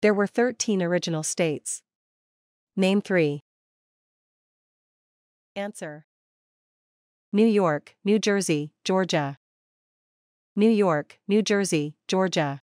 There were 13 original states. Name 3. Answer: New York, New Jersey, Georgia. New York, New Jersey, Georgia.